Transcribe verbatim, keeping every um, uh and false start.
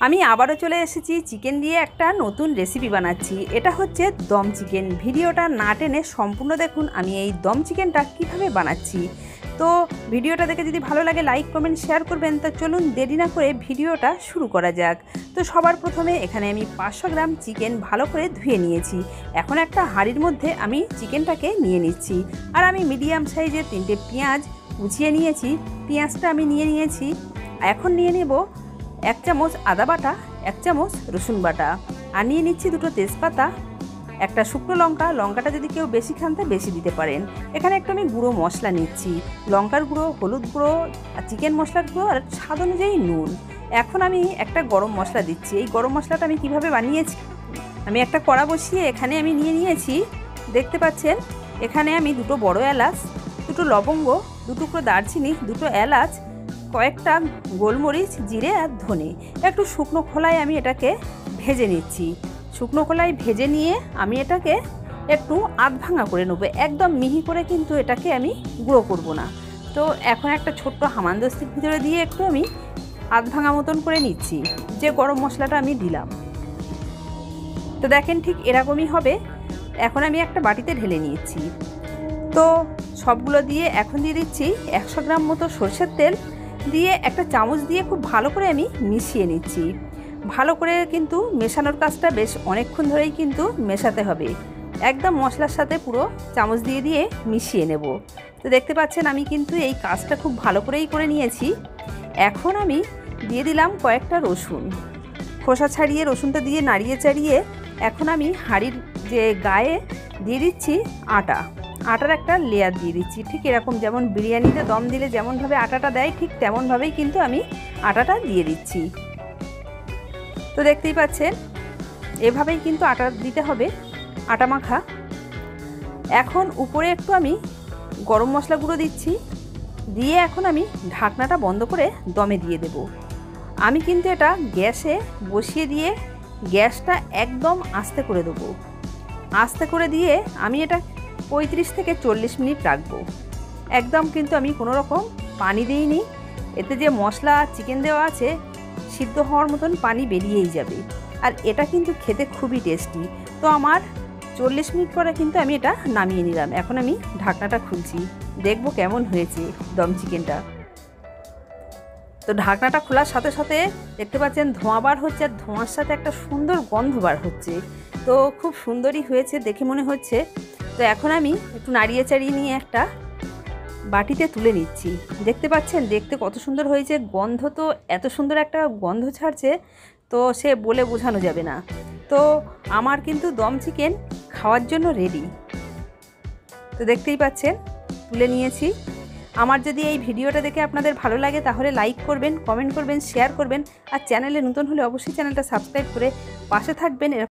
আমি আবারও চলে এসেছি চিকেন দিয়ে একটা নতুন রেসিপি বানাচ্ছি। এটা হচ্ছে দম চিকেন। ভিডিওটা না টেনে সম্পূর্ণ দেখুন আমি এই দম চিকেনটা কিভাবে বানাচ্ছি। তো ভিডিওটা দেখে যদি ভালো লাগে লাইক কমেন্ট শেয়ার করবেন। তো চলুন দেরি না করে ভিডিওটা শুরু করা যাক। তো সবার প্রথমে এখানে আমি পাঁচশো গ্রাম চিকেন ভালো করে ধুয়ে নিয়েছি। এখন একটা হাঁড়ির মধ্যে আমি চিকেনটাকে নিয়ে নিচ্ছি। আর আমি মিডিয়াম সাইজের তিনটে পেঁয়াজ কুচিয়ে নিয়েছি। পেঁয়াজটা আমি নিয়ে নিয়েছি। এখন নিয়ে নেব এক চামচ আদা বাটা, এক চামচ রসুন বাটা, আর নিয়ে নিচ্ছি দুটো তেজপাতা, একটা শুকনো লঙ্কা। লঙ্কাটা যদি কেউ বেশি খান তা বেশি দিতে পারেন। এখানে একটু আমি গুঁড়ো মশলা নিচ্ছি, লঙ্কার গুঁড়ো, হলুদ গুঁড়ো, আর চিকেন মশলার গুঁড়ো, আর স্বাদ অনুযায়ী নুন। এখন আমি একটা গরম মশলা দিচ্ছি। এই গরম মশলাটা আমি কিভাবে বানিয়েছি, আমি একটা কড়া বসিয়ে এখানে আমি নিয়ে নিয়েছি। দেখতে পাচ্ছেন এখানে আমি দুটো বড় এলাচ, দুটো লবঙ্গ, দু টুকরো দারচিনি, দুটো এলাচ, কয়েকটা গোলমরিচ, জিরে আর ধনে, একটু শুকনো খোলায় আমি এটাকে ভেজে নিচ্ছি। শুকনো খোলায় ভেজে নিয়ে আমি এটাকে একটু আধ ভাঙা করে নেবো। একদম মিহি করে কিন্তু এটাকে আমি গুঁড়ো করব না। তো এখন একটা ছোট্ট হামানদস্তির ভিতরে দিয়ে একটু আমি আধ ভাঙা মতন করে নিচ্ছি যে গরম মশলাটা আমি দিলাম। তো দেখেন ঠিক এরকমই হবে। এখন আমি একটা বাটিতে ঢেলে নিয়েছি। তো সবগুলো দিয়ে এখন দিয়ে দিচ্ছি একশো গ্রাম মতো সরষের তেল, দিয়ে একটা চামচ দিয়ে খুব ভালো করে আমি মিশিয়ে নিচ্ছি। ভালো করে কিন্তু মেশানোর কাজটা বেশ অনেকক্ষণ ধরেই কিন্তু মেশাতে হবে। একদম মশলার সাথে পুরো চামচ দিয়ে দিয়ে মিশিয়ে নেব। তো দেখতে পাচ্ছেন আমি কিন্তু এই কাজটা খুব ভালো করেই করে নিয়েছি। এখন আমি দিয়ে দিলাম কয়েকটা রসুন, খোসা ছাড়িয়ে রসুনটা দিয়ে নাড়িয়ে চাড়িয়ে এখন আমি হাঁড়ির যে গায়ে দিয়ে দিচ্ছি আটা। আটার একটা লেয়ার দিয়ে দিচ্ছি, ঠিক এরকম যেমন বিরিয়ানিতে দম দিলে যেমনভাবে আটাটা দেয় ঠিক তেমনভাবেই কিন্তু আমি আটাটা দিয়ে দিচ্ছি। তো দেখতেই পাচ্ছেন এভাবেই কিন্তু আটা দিতে হবে, আটা মাখা। এখন উপরে একটু আমি গরম মশলা গুঁড়ো দিচ্ছি, দিয়ে এখন আমি ঢাকনাটা বন্ধ করে দমে দিয়ে দেব। আমি কিন্তু এটা গ্যাসে বসিয়ে দিয়ে গ্যাসটা একদম আস্তে করে দেবো। আস্তে করে দিয়ে আমি এটা পঁয়ত্রিশ থেকে চল্লিশ মিনিট রাখবো। একদম কিন্তু আমি কোনো রকম পানি দিইনি। এতে যে মশলা চিকেন দেওয়া আছে সিদ্ধ হওয়ার মতন পানি বেরিয়েই যাবে। আর এটা কিন্তু খেতে খুবই টেস্টি। তো আমার চল্লিশ মিনিট পরে কিন্তু আমি এটা নামিয়ে নিলাম। এখন আমি ঢাকনাটা খুলছি, দেখবো কেমন হয়েছে দম চিকেনটা। তো ঢাকনাটা খোলার সাথে সাথে দেখতে পাচ্ছেন ধোঁয়া বার হচ্ছে, আর ধোঁয়ার সাথে একটা সুন্দর গন্ধ বার হচ্ছে। তো খুব সুন্দরই হয়েছে দেখে মনে হচ্ছে। তো এখন আমি একটু নাড়িয়ে চাড়িয়ে নিয়ে একটা বাটিতে তুলে নিচ্ছি। দেখতে পাচ্ছেন দেখতে কত সুন্দর হয়েছে। গন্ধ তো এত সুন্দর একটা গন্ধ ছাড়ছে, তো সে বলে বোঝানো যাবে না। তো আমার কিন্তু দম চিকেন খাওয়ার জন্য রেডি। তো দেখতেই পাচ্ছেন তুলে নিয়েছি। আমার যদি এই ভিডিওটা দেখে আপনাদের ভালো লাগে তাহলে লাইক করবেন, কমেন্ট করবেন, শেয়ার করবেন, আর চ্যানেলে নতুন হলে অবশ্যই চ্যানেলটা সাবস্ক্রাইব করে পাশে থাকবেন।